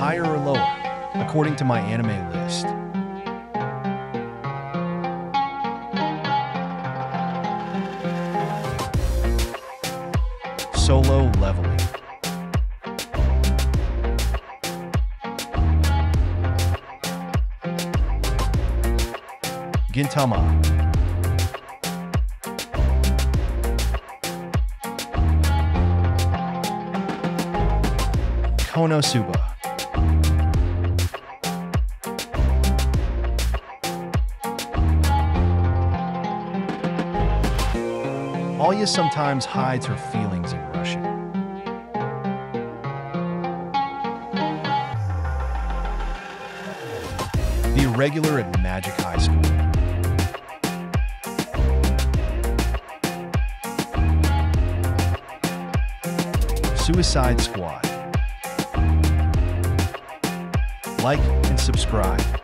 higher or lower, according to my anime list. Solo leveling. Gintama. Konosuba. Alya sometimes hides her feelings in Russian. The Irregular at Magic High School. Suicide Squad. Like and subscribe.